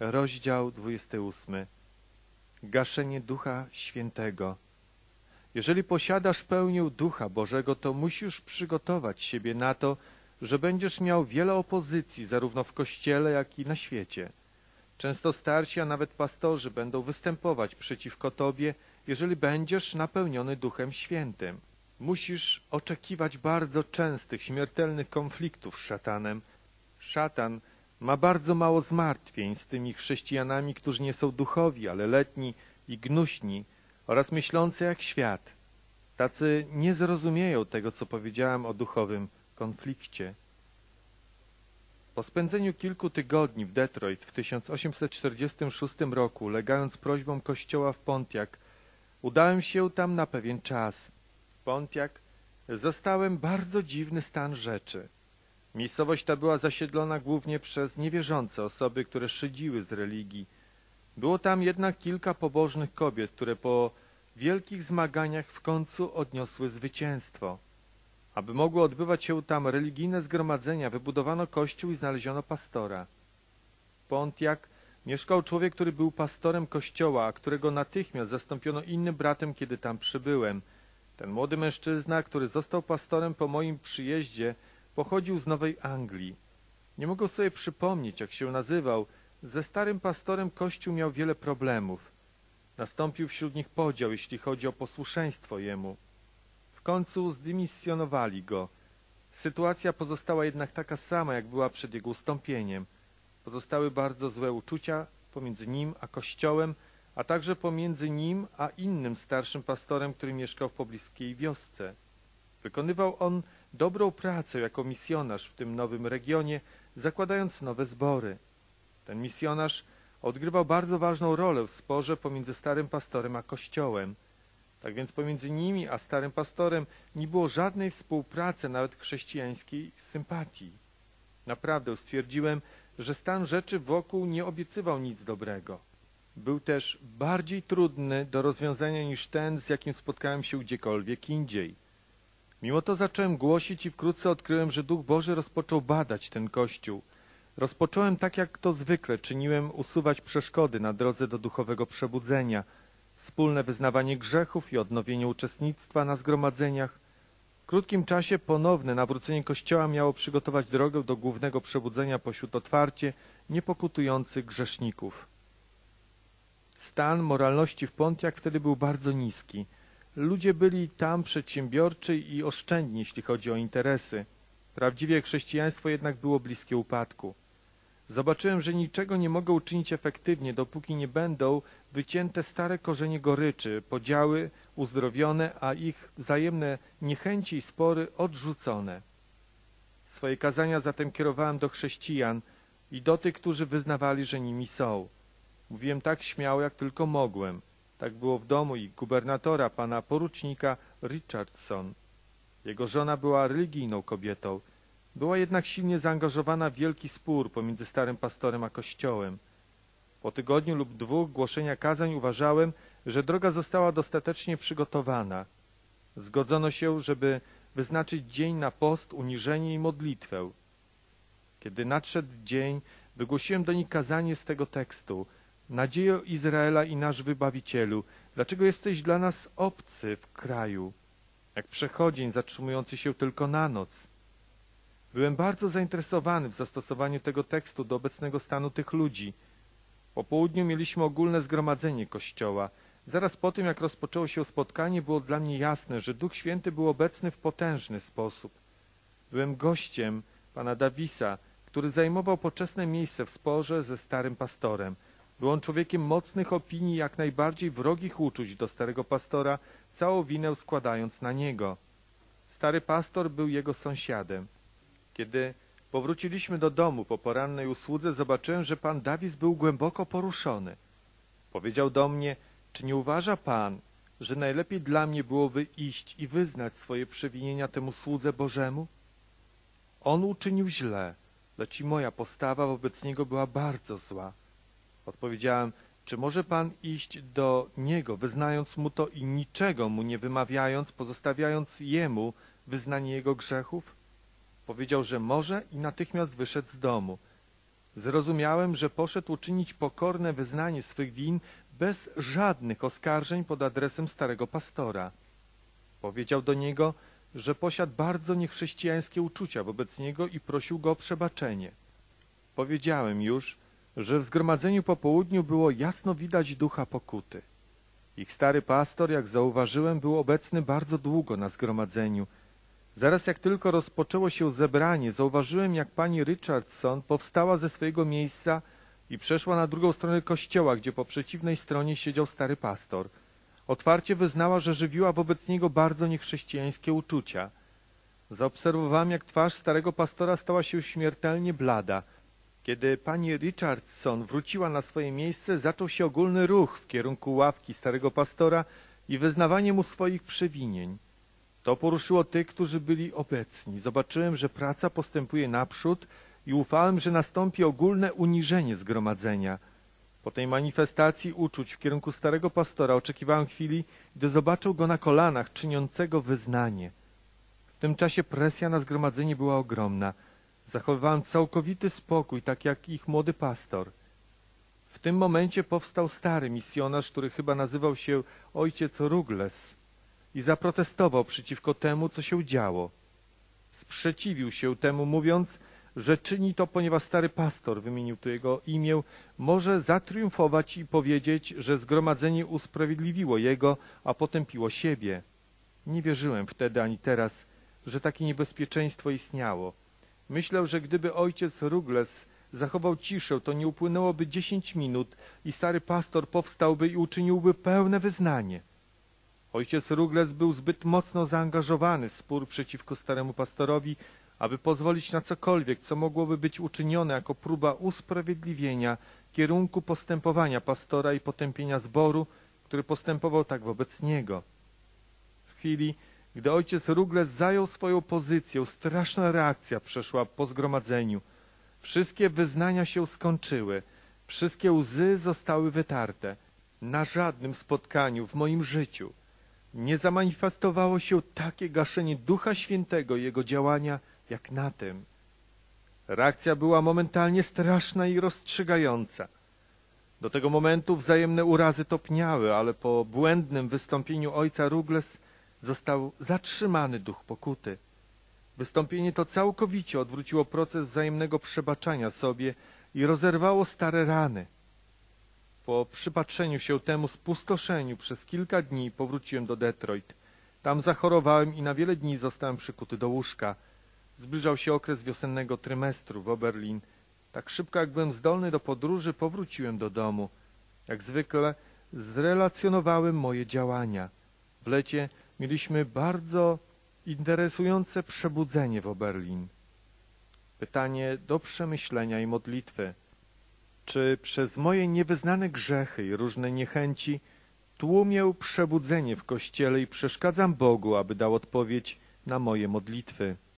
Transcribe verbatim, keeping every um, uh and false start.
Rozdział dwudziesty ósmy. Gaszenie Ducha Świętego. Jeżeli posiadasz pełnię Ducha Bożego, to musisz przygotować siebie na to, że będziesz miał wiele opozycji zarówno w Kościele, jak i na świecie. Często starsi, a nawet pastorzy będą występować przeciwko tobie, jeżeli będziesz napełniony Duchem Świętym. Musisz oczekiwać bardzo częstych, śmiertelnych konfliktów z szatanem. Szatan ma bardzo mało zmartwień z tymi chrześcijanami, którzy nie są duchowi, ale letni i gnuśni oraz myślący jak świat. Tacy nie zrozumieją tego, co powiedziałem o duchowym konflikcie. Po spędzeniu kilku tygodni w Detroit w tysiąc osiemset czterdziestym szóstym roku, ulegając prośbom kościoła w Pontiac, udałem się tam na pewien czas. W Pontiac zastałem bardzo dziwny stan rzeczy. Miejscowość ta była zasiedlona głównie przez niewierzące osoby, które szydziły z religii. Było tam jednak kilka pobożnych kobiet, które po wielkich zmaganiach w końcu odniosły zwycięstwo. Aby mogły odbywać się tam religijne zgromadzenia, wybudowano kościół i znaleziono pastora. W Pontiac mieszkał człowiek, który był pastorem kościoła, a którego natychmiast zastąpiono innym bratem, kiedy tam przybyłem. Ten młody mężczyzna, który został pastorem po moim przyjeździe, pochodził z Nowej Anglii. Nie mogę sobie przypomnieć, jak się nazywał. Ze starym pastorem kościół miał wiele problemów. Nastąpił wśród nich podział, jeśli chodzi o posłuszeństwo jemu. W końcu zdymisjonowali go. Sytuacja pozostała jednak taka sama, jak była przed jego ustąpieniem. Pozostały bardzo złe uczucia pomiędzy nim a kościołem, a także pomiędzy nim a innym starszym pastorem, który mieszkał w pobliskiej wiosce. Wykonywał on dobrą pracę jako misjonarz w tym nowym regionie, zakładając nowe zbory. Ten misjonarz odgrywał bardzo ważną rolę w sporze pomiędzy starym pastorem a kościołem. Tak więc pomiędzy nimi a starym pastorem nie było żadnej współpracy, nawet chrześcijańskiej sympatii. Naprawdę stwierdziłem, że stan rzeczy wokół nie obiecywał nic dobrego. Był też bardziej trudny do rozwiązania niż ten, z jakim spotkałem się gdziekolwiek indziej. Mimo to zacząłem głosić i wkrótce odkryłem, że Duch Boży rozpoczął badać ten kościół. Rozpocząłem tak, jak to zwykle czyniłem, usuwać przeszkody na drodze do duchowego przebudzenia, wspólne wyznawanie grzechów i odnowienie uczestnictwa na zgromadzeniach. W krótkim czasie ponowne nawrócenie Kościoła miało przygotować drogę do głównego przebudzenia pośród otwarcie niepokutujących grzeszników. Stan moralności w Pontiac wtedy był bardzo niski. Ludzie byli tam przedsiębiorczy i oszczędni, jeśli chodzi o interesy. Prawdziwie chrześcijaństwo jednak było bliskie upadku. Zobaczyłem, że niczego nie mogę uczynić efektywnie, dopóki nie będą wycięte stare korzenie goryczy, podziały uzdrowione, a ich wzajemne niechęci i spory odrzucone. Swoje kazania zatem kierowałem do chrześcijan i do tych, którzy wyznawali, że nimi są. Mówiłem tak śmiało, jak tylko mogłem. Tak było w domu i gubernatora, pana porucznika Richardson. Jego żona była religijną kobietą. Była jednak silnie zaangażowana w wielki spór pomiędzy starym pastorem a kościołem. Po tygodniu lub dwóch głoszenia kazań uważałem, że droga została dostatecznie przygotowana. Zgodzono się, żeby wyznaczyć dzień na post, uniżenie i modlitwę. Kiedy nadszedł dzień, wygłosiłem do nich kazanie z tego tekstu: Nadziejo Izraela i nasz Wybawicielu, dlaczego jesteś dla nas obcy w kraju, jak przechodzień zatrzymujący się tylko na noc? Byłem bardzo zainteresowany w zastosowaniu tego tekstu do obecnego stanu tych ludzi. Po południu mieliśmy ogólne zgromadzenie Kościoła. Zaraz po tym, jak rozpoczęło się spotkanie, było dla mnie jasne, że Duch Święty był obecny w potężny sposób. Byłem gościem pana Davisa, który zajmował poczesne miejsce w sporze ze starym pastorem. Był on człowiekiem mocnych opinii, jak najbardziej wrogich uczuć do starego pastora, całą winę składając na niego. Stary pastor był jego sąsiadem. Kiedy powróciliśmy do domu po porannej usłudze, zobaczyłem, że pan Davis był głęboko poruszony. Powiedział do mnie: czy nie uważa pan, że najlepiej dla mnie byłoby iść i wyznać swoje przewinienia temu słudze Bożemu? On uczynił źle, lecz i moja postawa wobec niego była bardzo zła. Odpowiedziałem: czy może pan iść do niego, wyznając mu to i niczego mu nie wymawiając, pozostawiając jemu wyznanie jego grzechów? Powiedział, że może i natychmiast wyszedł z domu. Zrozumiałem, że poszedł uczynić pokorne wyznanie swych win bez żadnych oskarżeń pod adresem starego pastora. Powiedział do niego, że posiadł bardzo niechrześcijańskie uczucia wobec niego i prosił go o przebaczenie. Powiedziałem już, że w zgromadzeniu po południu było jasno widać ducha pokuty. Ich stary pastor, jak zauważyłem, był obecny bardzo długo na zgromadzeniu. Zaraz jak tylko rozpoczęło się zebranie, zauważyłem, jak pani Richardson powstała ze swojego miejsca i przeszła na drugą stronę kościoła, gdzie po przeciwnej stronie siedział stary pastor. Otwarcie wyznała, że żywiła wobec niego bardzo niechrześcijańskie uczucia. Zaobserwowałem, jak twarz starego pastora stała się śmiertelnie blada. Kiedy pani Richardson wróciła na swoje miejsce, zaczął się ogólny ruch w kierunku ławki starego pastora i wyznawanie mu swoich przewinień. To poruszyło tych, którzy byli obecni. Zobaczyłem, że praca postępuje naprzód i ufałem, że nastąpi ogólne uniżenie zgromadzenia. Po tej manifestacji uczuć w kierunku starego pastora oczekiwałem chwili, gdy zobaczył go na kolanach czyniącego wyznanie. W tym czasie presja na zgromadzenie była ogromna. Zachowywałem całkowity spokój, tak jak ich młody pastor. W tym momencie powstał stary misjonarz, który chyba nazywał się ojciec Ruggles i zaprotestował przeciwko temu, co się działo. Sprzeciwił się temu, mówiąc, że czyni to, ponieważ stary pastor, wymienił tu jego imię, może zatriumfować i powiedzieć, że zgromadzenie usprawiedliwiło jego, a potępiło siebie. Nie wierzyłem wtedy ani teraz, że takie niebezpieczeństwo istniało. Myślę, że gdyby ojciec Ruggles zachował ciszę, to nie upłynęłoby dziesięć minut i stary pastor powstałby i uczyniłby pełne wyznanie. Ojciec Ruggles był zbyt mocno zaangażowany w spór przeciwko staremu pastorowi, aby pozwolić na cokolwiek, co mogłoby być uczynione jako próba usprawiedliwienia kierunku postępowania pastora i potępienia zboru, który postępował tak wobec niego. W chwili, gdy ojciec Ruggles zajął swoją pozycję, straszna reakcja przeszła po zgromadzeniu. Wszystkie wyznania się skończyły, wszystkie łzy zostały wytarte. Na żadnym spotkaniu w moim życiu nie zamanifestowało się takie gaszenie Ducha Świętego i Jego działania, jak na tym. Reakcja była momentalnie straszna i rozstrzygająca. Do tego momentu wzajemne urazy topniały, ale po błędnym wystąpieniu ojca Ruggles został zatrzymany duch pokuty. Wystąpienie to całkowicie odwróciło proces wzajemnego przebaczania sobie i rozerwało stare rany. Po przypatrzeniu się temu spustoszeniu przez kilka dni powróciłem do Detroit. Tam zachorowałem i na wiele dni zostałem przykuty do łóżka. Zbliżał się okres wiosennego trymestru w Oberlin. Tak szybko, jak byłem zdolny do podróży, powróciłem do domu. Jak zwykle zrelacjonowałem moje działania. W lecie mieliśmy bardzo interesujące przebudzenie w Oberlin. Pytanie do przemyślenia i modlitwy. Czy przez moje niewyznane grzechy i różne niechęci tłumię przebudzenie w Kościele i przeszkadzam Bogu, aby dał odpowiedź na moje modlitwy?